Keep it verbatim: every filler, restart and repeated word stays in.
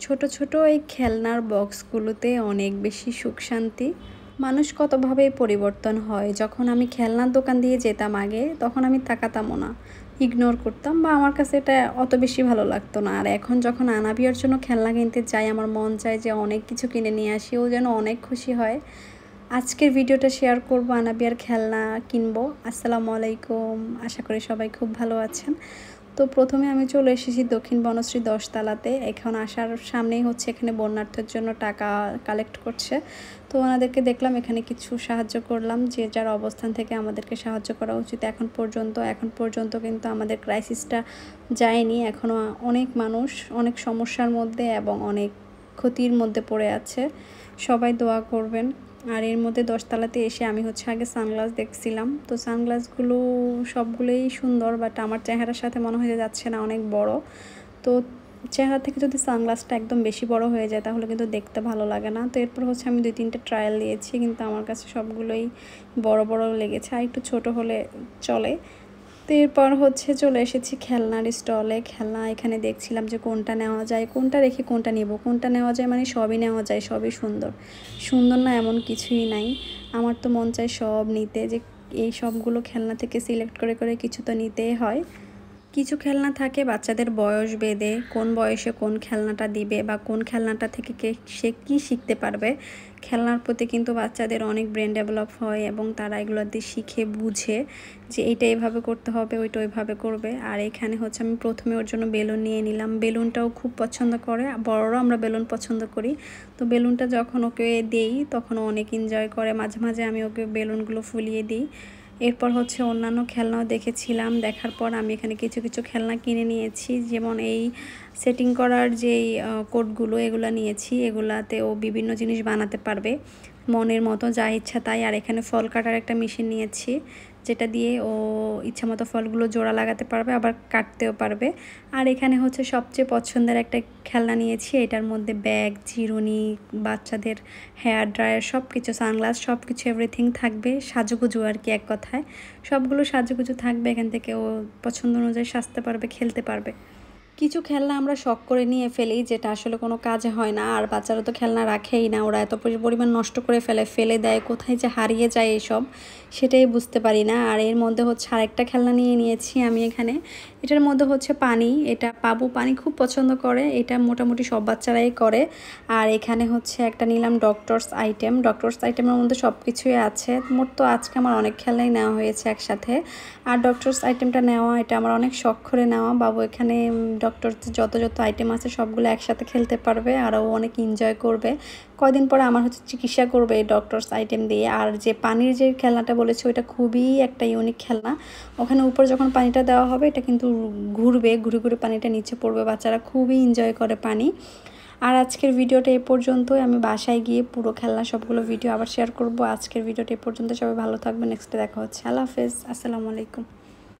ছোট ছোট এই খেলনার বক্সগুলোতে অনেক বেশি সুখ শান্তি। মানুষ কতভাবেই পরিবর্তন হয়। যখন আমি খেলনার দোকান দিয়ে যেতাম আগে, তখন আমি তাকাতামও না, ইগনোর করতাম বা আমার কাছে এটা অত বেশি ভালো লাগতো না। আর এখন যখন আনাবিয়ার জন্য খেলনা কিনতে যাই, আমার মন চায় যে অনেক কিছু কিনে নিয়ে আসি, ও যেন অনেক খুশি হয়। আজকের ভিডিওটা শেয়ার করব, আনাবিয়ার খেলনা কিনবো। আসসালামু আলাইকুম, আশা করি সবাই খুব ভালো আছেন। তো প্রথমে আমি চলে এসেছি দক্ষিণ বনশ্রী দশ তলাতে। এখন আসার সামনেই হচ্ছে এখানে বন্যার্থের জন্য টাকা কালেক্ট করছে। তো ওনাদেরকে দেখলাম, এখানে কিছু সাহায্য করলাম। যে যার অবস্থান থেকে আমাদেরকে সাহায্য করা উচিত। এখন পর্যন্ত এখন পর্যন্ত কিন্তু আমাদের ক্রাইসিসটা যায়নি। এখনও অনেক মানুষ অনেক সমস্যার মধ্যে এবং অনেক ক্ষতির মধ্যে পড়ে আছে। সবাই দোয়া করবেন। আর এর মধ্যে দশতলাতে এসে আমি হচ্ছে আগে সানগ্লাস দেখছিলাম। তো সানগ্লাসগুলো সবগুলোই সুন্দর, বাট আমার চেহারার সাথে মনে হয়ে যাচ্ছে না, অনেক বড়। তো চেহারা থেকে যদি সানগ্লাসটা একদম বেশি বড় হয়ে যায় তাহলে কিন্তু দেখতে ভালো লাগে না। তো এরপর হচ্ছে আমি দুই তিনটে ট্রায়াল দিয়েছি, কিন্তু আমার কাছে সবগুলোই বড় বড় লেগেছে। আর একটু ছোট হলে চলে। তো এরপর হচ্ছে চলে এসেছি খেলনার স্টলে। খেলনা এখানে দেখছিলাম যে কোনটা নেওয়া যায়, কোনটা রেখে কোনটা নেব, কোনটা নেওয়া যায় মানে সবই নেওয়া যায়, সবই সুন্দর। সুন্দর না এমন কিছুই নাই। আমার তো মন চায় সব নিতে, যে এই সবগুলো খেলনা থেকে সিলেক্ট করে করে কিছু তো নিতেই হয়। কিছু খেলনা থাকে বাচ্চাদের বয়স বেঁধে, কোন বয়সে কোন খেলনাটা দিবে বা কোন খেলনাটা থেকে কে সে কী শিখতে পারবে। খেলনার প্রতি কিন্তু বাচ্চাদের অনেক ব্রেন ডেভেলপ হয় এবং তারা এগুলো দিয়ে শিখে বুঝে যে এইটা এভাবে করতে হবে, ওইটা ওইভাবে করবে। আর এখানে হচ্ছে আমি প্রথমে ওর জন্য বেলুন নিয়ে নিলাম। বেলুনটাও খুব পছন্দ করে, বড়রাও আমরা বেলুন পছন্দ করি। তো বেলুনটা যখন ওকে দেই তখন ও অনেক এনজয় করে। মাঝে মাঝে আমি ওকে বেলুনগুলো ফুলিয়ে দিই। এরপর হচ্ছে অন্যান্য খেলনাও দেখেছিলাম। দেখার পর আমি এখানে কিছু কিছু খেলনা কিনে নিয়েছি। যেমন এই সেটিং করার যেই কোডগুলো, এগুলো নিয়েছি। এগুলাতে ও বিভিন্ন জিনিস বানাতে পারবে মনের মতো, যা ইচ্ছা তাই। আর এখানে ফল কাটার একটা মেশিন নিয়েছি, যেটা দিয়ে ও ইচ্ছা মতো ফলগুলো জোড়া লাগাতে পারবে, আবার কাটতেও পারবে। আর এখানে হচ্ছে সবচেয়ে পছন্দের একটা খেলনা নিয়েছি। এটার মধ্যে ব্যাগ, চিরুনি, বাচ্চাদের হেয়ার ড্রায়ার, সব কিছু, সানগ্লাস, সব কিছু এভরিথিং থাকবে। সাজুগুজু আর কি, এক কথায় সবগুলো সাজুগুজু থাকবে। এখান থেকে ও পছন্দ অনুযায়ী সাজতে পারবে, খেলতে পারবে। কিছু খেলনা আমরা শখ করে নিয়ে ফেলি, যেটা আসলে কোনো কাজে হয় না। আর বাচ্চারা তো খেলনা রাখেই না, ওরা এত পরিমাণ নষ্ট করে ফেলে, ফেলে দেয়, কোথায় যে হারিয়ে যায় এসব সেটাই বুঝতে পারি না। আর এর মধ্যে হচ্ছে আরেকটা খেলনা নিয়ে নিয়েছি আমি এখানে। এটার মধ্যে হচ্ছে পানি, এটা পাবু পানি খুব পছন্দ করে, এটা মোটামুটি সব বাচ্চারাই করে। আর এখানে হচ্ছে একটা নিলাম ডক্টরস আইটেম। ডক্টরস আইটেমের মধ্যে সব কিছুই আছে। মোট তো আজকে আমার অনেক খেলনাই নেওয়া হয়েছে একসাথে। আর ডক্টরস আইটেমটা নেওয়া, এটা আমার অনেক শখ করে নেওয়া। বাবু এখানে ডক্টর যত যত আইটেম আছে সবগুলো একসাথে খেলতে পারবে, আর ও অনেক এনজয় করবে। কয়দিন পরে আমার হচ্ছে চিকিৎসা করবে এই ডক্টরস আইটেম দিয়ে। আর যে পানির যে খেলনাটা বলেছে, ওইটা খুবই একটা ইউনিক খেলনা। ওখানে উপরে যখন পানিটা দেওয়া হবে, এটা কিন্তু ঘুরবে, ঘুরে ঘুরে পানিটা নিচে পড়বে। বাচ্চারা খুবই এনজয় করে পানি। আর আজকের ভিডিওটা এ পর্যন্তই। আমি বাসায় গিয়ে পুরো খেলনা সবগুলো ভিডিও আবার শেয়ার করব। আজকের ভিডিওটা এ পর্যন্ত। সবাই ভালো থাকবেন। নেক্সটে দেখা হচ্ছে। আল্লাহ হাফেজ, আসসালামু আলাইকুম।